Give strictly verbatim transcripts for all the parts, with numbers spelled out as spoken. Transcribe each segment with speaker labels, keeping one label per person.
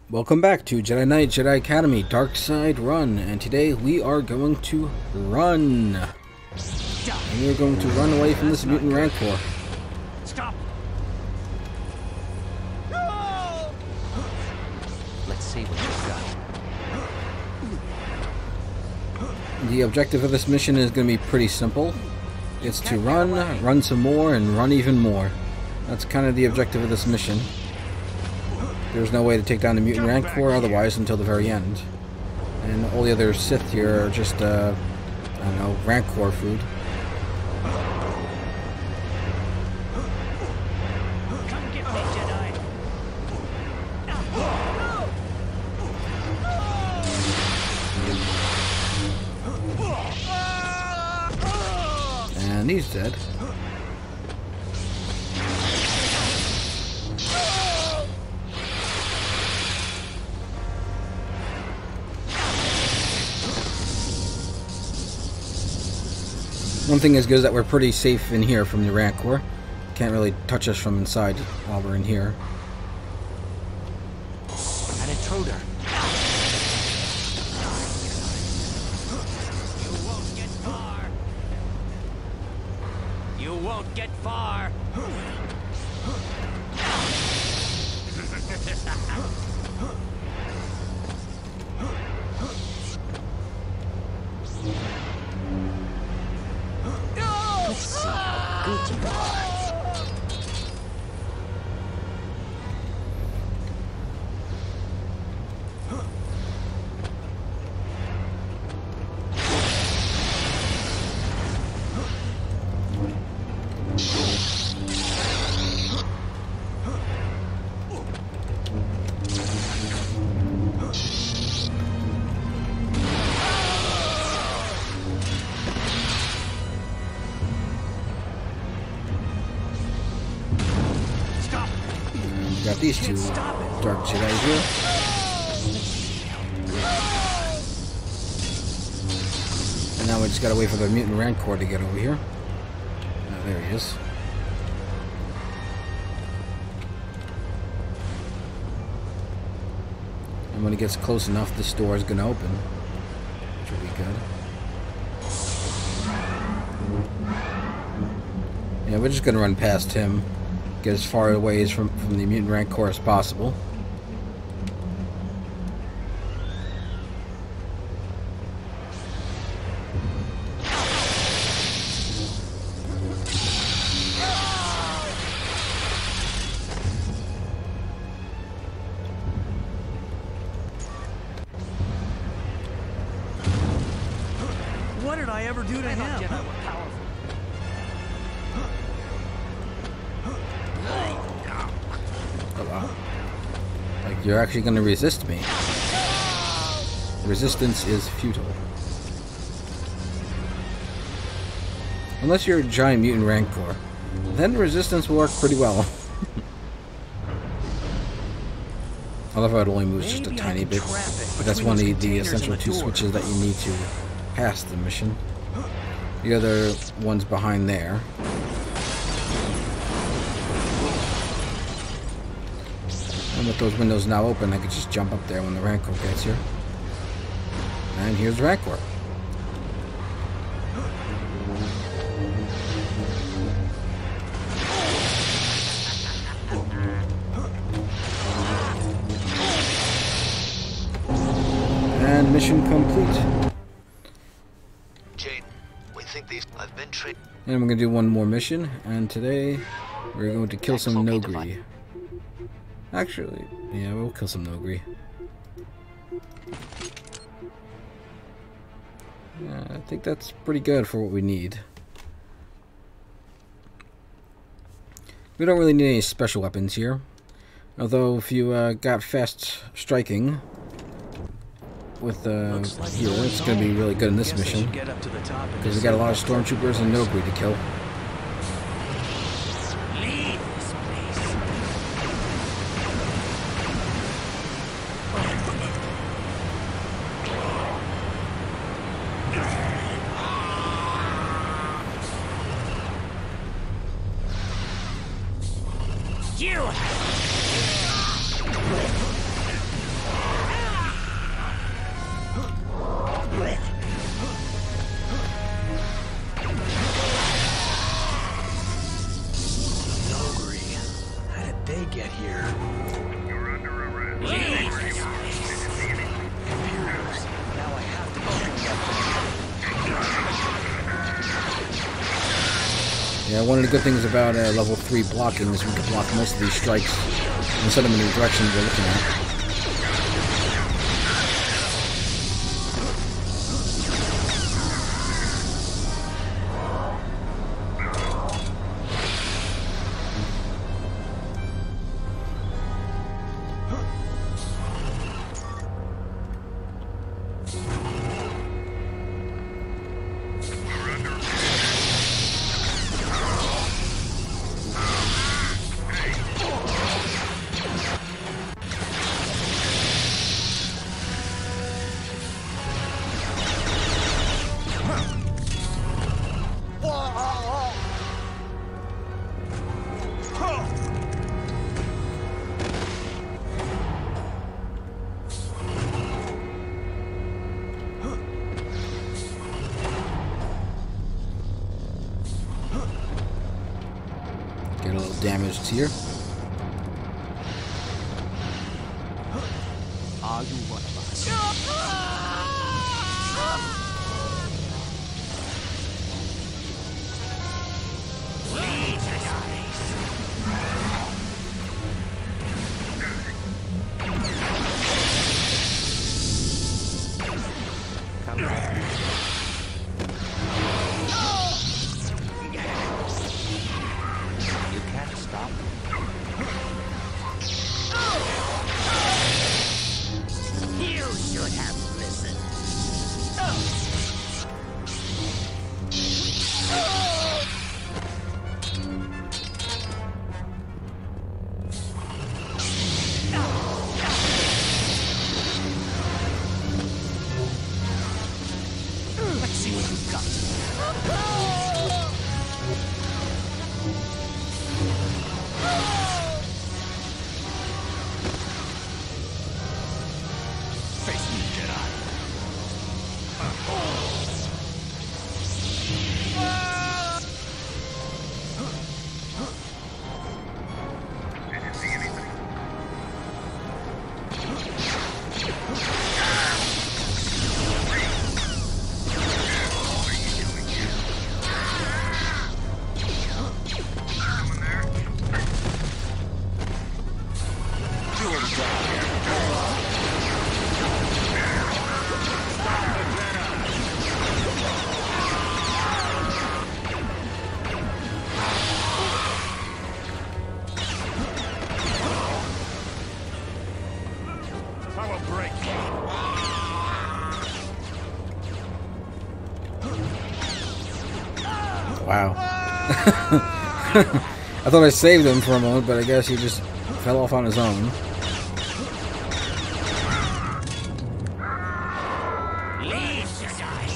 Speaker 1: Welcome back to Jedi Knight Jedi Academy Dark Side Run, and today we are going to run. And we are going to run away from this mutant rancor.
Speaker 2: Stop! No! Let's see what you've got.
Speaker 1: The objective of this mission is going to be pretty simple. It's to run, run some more, and run even more. That's kind of the objective of this mission. There's no way to take down the mutant rancor otherwise until the very end. And all the other Sith here are just, uh, I don't know, rancor food.
Speaker 2: Come get me, Jedi.
Speaker 1: And he's dead. One thing is good is that we're pretty safe in here from the rancor. Can't really touch us from inside while we're in here.
Speaker 2: An intruder. You won't get far. You won't get far. Let's see how good you are.
Speaker 1: Got these two Dark Jedi here. And now we just gotta wait for the mutant rancor to get over here. Oh, there he is. And when he gets close enough, this door is gonna open, which will be good. Yeah, we're just gonna run past him. Get as far away as from, from the mutant rancor as possible.
Speaker 2: What did I ever do to him?
Speaker 1: Oh wow. Like, you're actually going to resist me. Resistance is futile. Unless you're a giant mutant rancor. Then resistance will work pretty well. I love how it only moves just a tiny bit. But that's one of the, the essential two switches that you need to pass the mission. The other one's behind there. And with those windows now open, I could just jump up there when the rancor gets here. And here's rancor. And mission complete.
Speaker 3: Jane, we think these I've been trained.
Speaker 1: And we're gonna do one more mission, and today we're going to kill some Nogri. Actually, yeah, we'll kill some Nogri. Yeah, I think that's pretty good for what we need. We don't really need any special weapons here. Although, if you uh, got fast striking with uh,
Speaker 2: like
Speaker 1: here, it's going to be really good in this mission. Because we got a lot of stormtroopers and Nogri to kill.
Speaker 2: Leave this place. You
Speaker 1: Yeah, one of the good things about uh, level three blocking is we can block most of these strikes and send them in the direction we're looking at. Get a little damaged here.
Speaker 2: Are you one of us? Come here. You can't stop me. You should have listened. Let's see what you've got. Face me, Jedi.
Speaker 3: Did you see anything? Someone there?
Speaker 2: Do it again. I will break.
Speaker 1: Wow. I thought I saved him for a moment, but I guess he just fell off on his own.
Speaker 2: Leave, Jedi.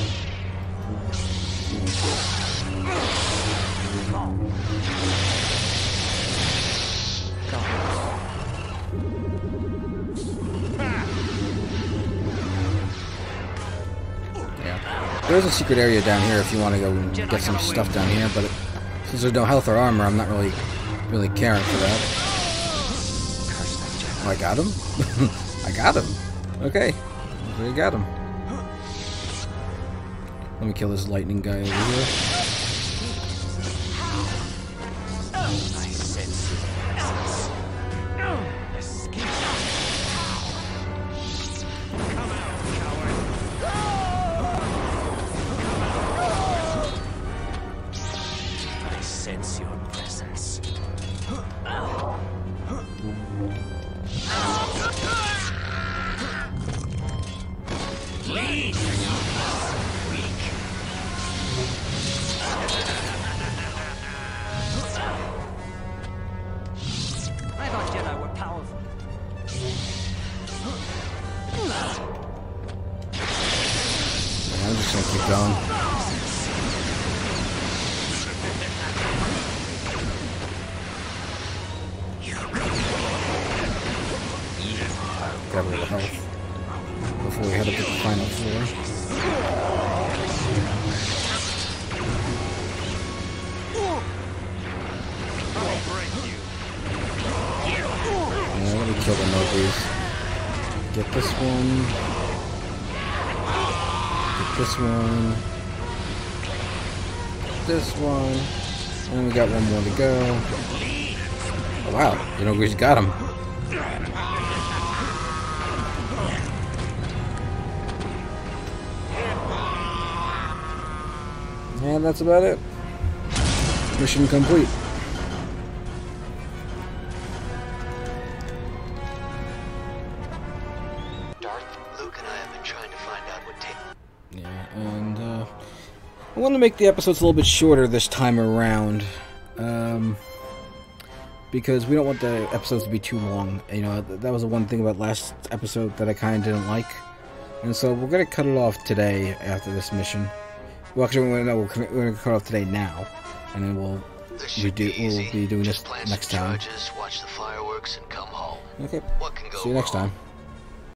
Speaker 1: Yeah. There's a secret area down here if you want to go and get some stuff down here, but it, since there's no health or armor, I'm not really, really caring for that. Oh, I got him? I got him. Okay. We got him. Let me kill this lightning guy over here.
Speaker 2: I sense your presence. Escape. Come out, coward. I sense your presence. Leave. Weak. I thought Jedi were powerful.
Speaker 1: I'm just gonna keep going. Grab a little health before we head up to the final floor. Yeah, let me kill the Nobis. Get this one. Get this one. This one. And we got one more to go. Oh, wow, you know, we just got him. And that's about it. Mission complete.
Speaker 4: Luke and I have been trying to find out what take.
Speaker 1: Yeah, and uh, I want to make the episodes a little bit shorter this time around, um, because we don't want the episodes to be too long. You know, that was the one thing about last episode that I kind of didn't like, and so we're gonna cut it off today after this mission. Well, actually, we're gonna, we're gonna cut off today now, and then we'll we do we'll be doing this next time.
Speaker 4: Watch the fireworks and come home.
Speaker 1: Okay.
Speaker 4: What can go
Speaker 1: See you next
Speaker 4: wrong?
Speaker 1: time.